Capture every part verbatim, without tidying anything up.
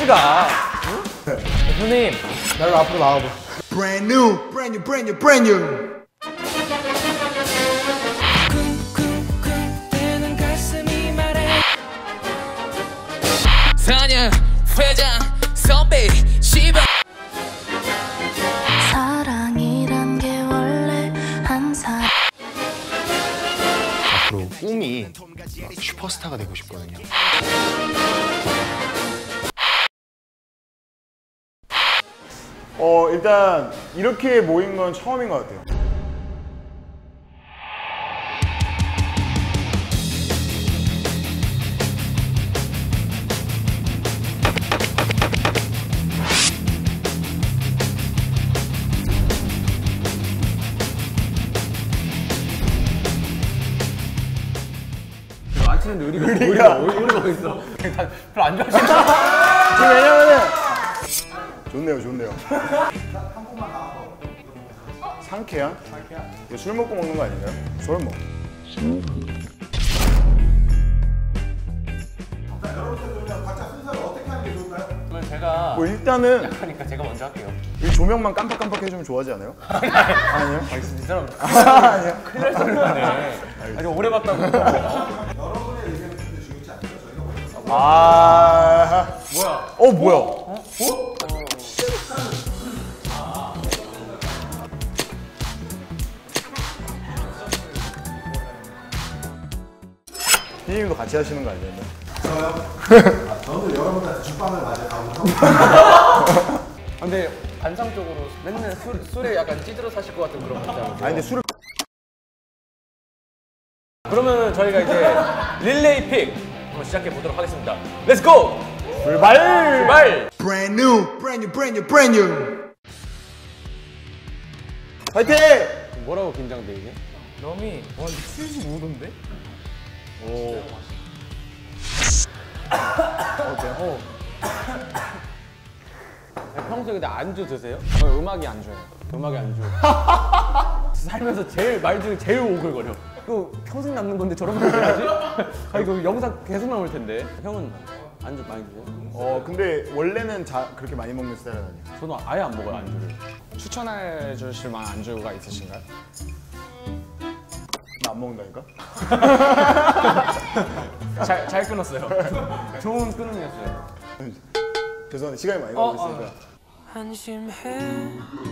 같이 가. 응? 대표님, 나를 앞으로 나와봐. Brand new, brand new, brand new, brand new. 사냥 회장 선배 시발 사랑이란 게 원래 한 사람 앞으로 꿈이 슈퍼스타가 되고 싶거든요. 어 일단 이렇게 모인 건 처음인 것 같아요. 안 치는데 의리가 의리가 의리가 어디 있어? 별로 안 좋아하시는. 지금 왜냐면은 좋네요, 좋네요. 상쾌한? 상쾌한? 이거 술 먹고 먹는 거 아닌가요? 술 먹. 자, 여러분들 그러면 각자 순서를 어떻게 하는 게 좋을까요? 그러면 제가 뭐 일단은 약하니까 제가 먼저 할게요. 이 조명만 깜빡깜빡 해주면 좋아하지 않아요? 아니요? 아, 이 사람 아니요? 큰일 날 소리를 하네. 아니 오래 봤다고. 여러분의 의견은 근데 중요치 않죠? 저희가 먼저. 아, 뭐야? 어 뭐야? 어? 어? 피디님도 같이 하시는 거 아니에요? 저요? 아, 저는 여러분한테 죽방을 맞아 가고 근데 관상적으로 맨날 술, 술에 약간 찌들어 사실 것 같은 그런 거 있잖아요. 아니 근데 술을 그러면 저희가 이제 릴레이 픽 한번 시작해 보도록 하겠습니다. 렛츠 고! 출발! 출발! Brand new, brand new, brand new, brand new. 파이팅! 뭐라고 긴장돼 이게? 넘이 와 이거 칠십오 도인데? 오. 어때요? 어. 평소에 근데 안주 드세요? 저 음악이 안주예요. 음악이 안주. 살면서 제일 말 중에 제일 오글거려. 이거 평생 남는 건데 저런 말 해야지? 아 이거 영상 계속 나올 텐데. 형은 안주 많이 드세요? 어 근데 원래는 자, 그렇게 많이 먹는 스타일은 아니에요. 저는 아예 안 먹어요 안주를. 추천해 주실 만한 안주가 있으신가요? 나 안 먹는다니까? 잘, 잘 끊었어요. 좋은 끊음이었어요. 죄송한데 시간이 많이 어, 가고 있으니까. 한심해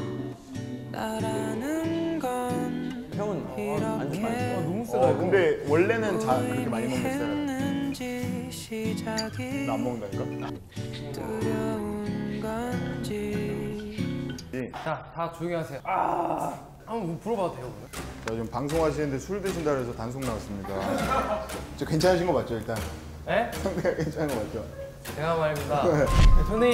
나라는 건 형은 어, 안주 많이 드세요? 어, 너무 세다. 어 근데 원래는 자, 그렇게 많이 먹는 스타일은 아니에요. 했는지 시작이 나 안 먹는다니까? 두려운 건지 자, 다 조용히 하세요. 아, 한번 물어봐도 돼요, 오늘? 저 지금 방송하시는데 술 드신다 그래서 단속 나왔습니다. 저 괜찮으신 거 맞죠 일단? 네? 상태가 괜찮은 거 맞죠? 제가 말입니다. 대표님.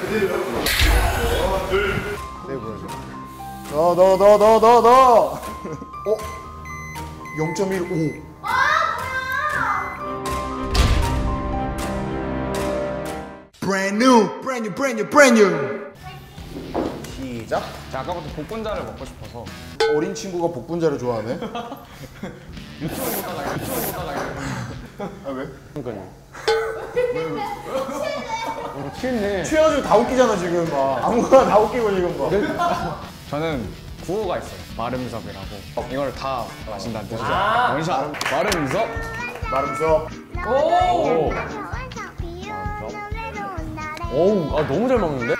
네 보여줘. 너 너 너 너 너 너. 어? 영 점 일오. Brand new, brand new, brand new, brand new. 시작. 제가 아까부터 복분자를 먹고 싶어서 어린 친구가 복분자를 좋아하네. 유튜브 보다가 유튜브 보다가 아 왜? 그러니까요. 어, 취했네. 취해가지고 다 웃기잖아 지금 막. 아무거나 다 웃기고 지금 막. 저는 구호가 있어요. 마름섭이라고. 이걸 다 마신다는 뜻이죠. 아 원샷. 마름섭. 마름섭. 오! 오우, 아 너무 잘 먹는데?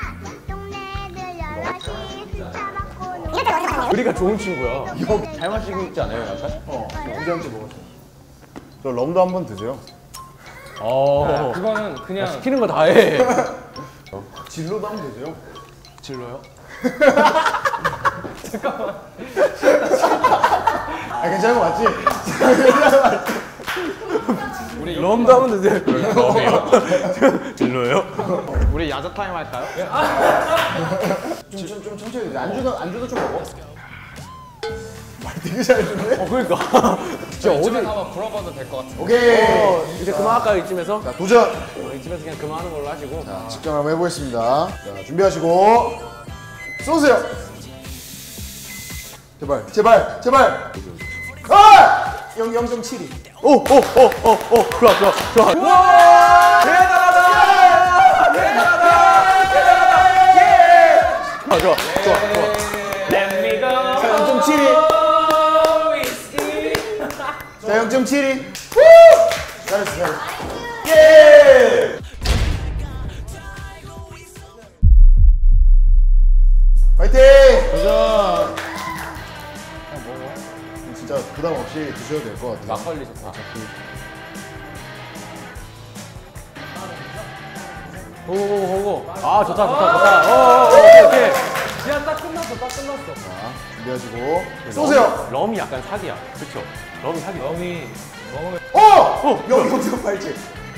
의리가 좋은 친구야. 이거 잘 마시고 있지 않아요, 약간? 어. 언제 먹었어? 저 럼도 한번 드세요. 어. 그거는 그냥 시키는 거 다 해. 진로도 한번 드세요. 진로요? 아 괜찮은 거 맞지? 우리 럼도 하면 되세요. 럼이요? 진로요? 우리 야자 타임 할까요? 좀, 좀, 좀 천천히 드세요. 안주도, 안주도 좀 먹어. 말 되게 잘해주네. 어, 그러니까. 진짜 어디. 한번 불어봐도 될 것 같아요. 오케이. 어, 이제 그만할까요, 이쯤에서? 자, 도전. 어, 이쯤에서 그냥 그만하는 걸로 하시고. 자, 직접 한번 해보겠습니다. 자, 준비하시고 쏘세요. 제발, 제발, 제발. 아! 영 점 칠이. 오, 오, 오, 오, 오, 좋아, 좋아, 좋아. 와! 대단하다! 대단하다! 점 칠이. 잘했어, 잘했어. 예! 파이팅! 도전. 진짜 부담 없이 드셔도 될 것 같아요. 막걸리 좋다. 오오오오. 아 좋다 좋다 좋다. 오 오케이 오케이. 야 딱 끝났어 딱 끝났어. 자, 준비하시고 쏘세요. 럼이 약간 사기야. 그렇죠. 럼이 사기. 럼이 어! 여기 어디가 팔찌?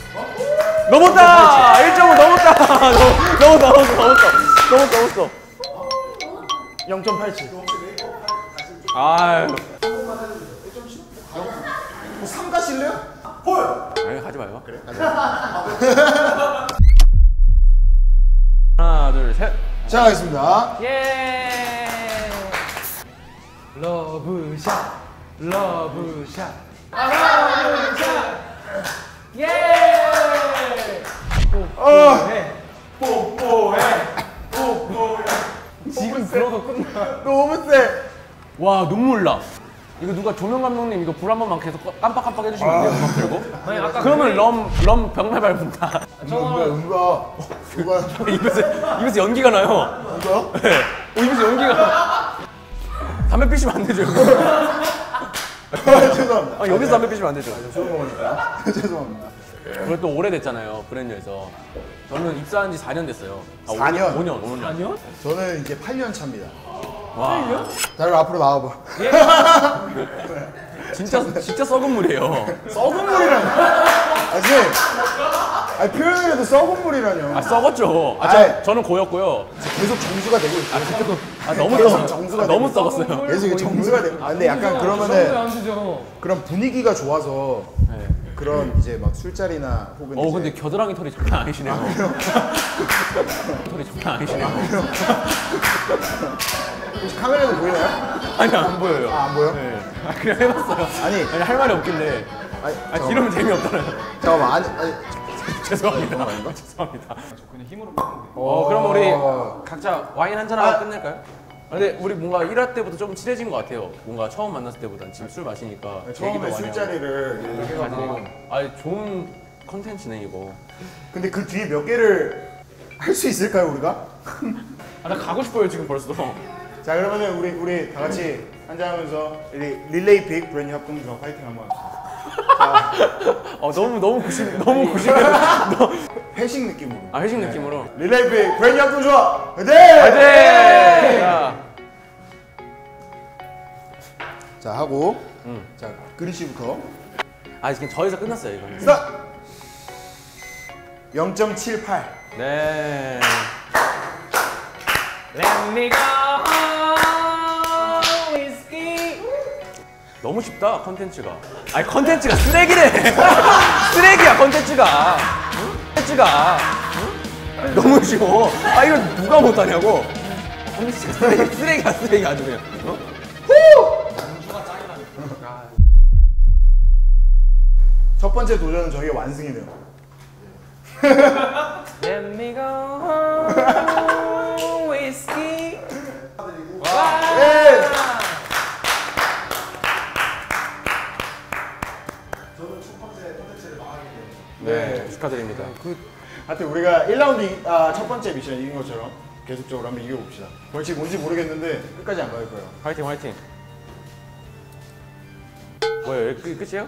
넘었다. 일 점을 넘었다. 넘 넘었어 넘었어 넘었어 넘었어 넘었어. 영 점 팔칠. 아유. 뭐 삼 가실래요? 홀! 아니 가지 마요. 그래. 하나 둘 셋. 자, 가겠습니다. 예. 러브샷, 러브샷, 러브샷. 예. 뽀뽀해, 뽀뽀해, 뽀뽀해. 지금 들어도 끝나. 너무 세. 와 눈물 나. 이거 누가 조명 감독님 이거 불 한 번만 계속 깜빡깜빡 해주시면 안 돼요? 음악 들고? 아니 아까 그러면 럼, 럼 병날 밟는다. 누가, 누가, 누가, 입에서, 입에서 연기가 나요. 누가? 네. 어, 입에서 연기가 나. 담배 피시면 안 되죠. 죄송합니다. 아, 여기서 담배 피시면 안 되죠. 술 먹으니까. 죄송합니다. 그리고 또 오래됐잖아요, 브랜뉴에서. 저는 입사한 지 사 년 됐어요. 아, 사 년? 오 년, 오 년. 사 년? 저는 이제 팔 년 차입니다. 와. 다들 앞으로 나와봐. 진짜, 진짜 썩은 물이에요. 썩은 물이라뇨. 아니, 아니 표현을 해도 썩은 물이라뇨. 아, 썩었죠. 아, 아이. 저, 저는 고였고요. 계속 정수가 되고 있어요. 아, 너무 계속 썩었어요. 정수가 아, 너무 되고 썩었어요. 계속 이게 정수가 되고. 아, 근데 약간 그러면은 안 되죠. 그런 분위기가 좋아서 네. 그런 이제 막 술자리나 혹은 어, 이제 근데 겨드랑이 털이 장난 아니시네요. 털이 장난 아니시네요. 혹시 카메라도 보이나요? 아니, 안 보여요. 아, 안 보여? 네. 아, 그냥 해봤어요. 아니, 아니, 할 말이 없길래. 아니, 아, 잠깐만. 이러면 재미없잖아요. 잠깐만, 아니, 아니. 죄송합니다. 죄송합니다. 어, 그럼 우리 각자 와인 한잔 하고 끝낼까요? 아, 근데 우리 뭔가 일 화 때부터 조금 친해진 것 같아요. 뭔가 처음 만났을 때보단 지금 술 마시니까 얘기도 처음에 많이 술자리를 이렇게 하고. 해가지고. 아, 좋은 컨텐츠네 이거. 근데 그 뒤에 몇 개를 할 수 있을까요, 우리가? 아, 나 가고 싶어요 지금 벌써. 자, 그러면은 우리 우리 다 같이 한잔하면서 리, 릴레이 픽 브랜뉴 합동조합 파이팅 한번 합시다. 어, 너무 너무 구심 너무 구심해. 회식 느낌으로. 아, 회식 느낌으로. 릴레이 픽 브랜뉴 합동조합 파이팅! 네. 자, 자, 하고 음. 자, 그리 씨부터 아 지금 저에서 끝났어요 이거는. 스타트! 영 점 칠팔. 네. Let me go whiskey. 너무 쉽다 컨텐츠가. 아니 컨텐츠가 쓰레기래. 쓰레기야 컨텐츠가. 컨텐츠가. 너무 쉬워. 아 이걸 누가 못하냐고. 컨텐츠가 쓰레기, 쓰레기야 쓰레기 아주 그냥. 어? 첫 번째 도전은 저희가 완승이네요. Let me go whiskey. 예! 네, 축하드립니다. 그 하여튼 우리가 일 라운드 이, 아, 첫 번째 미션 이긴 것처럼 계속적으로 한번 이겨봅시다. 벌칙 뭔지 모르겠는데 끝까지 안 갈 거예요. 화이팅 화이팅. 뭐예요? 여기 끝, 끝이에요?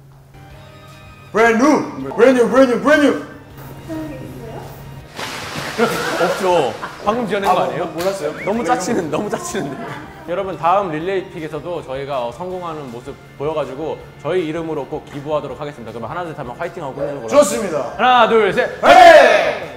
브랜뉴! 브랜뉴 브랜뉴 브랜뉴! 없죠. 방금 지어낸 거 아, 아니에요? 뭐, 몰랐어요? 너무 짜치는 너무 짜치는데. 여러분 다음 릴레이 픽에서도 저희가 성공하는 모습 보여가지고 저희 이름으로 꼭 기부하도록 하겠습니다. 그러면 하나 둘 셋 하면 화이팅하고 끝내는 걸로. 좋습니다. 하나 둘 셋. 화이팅!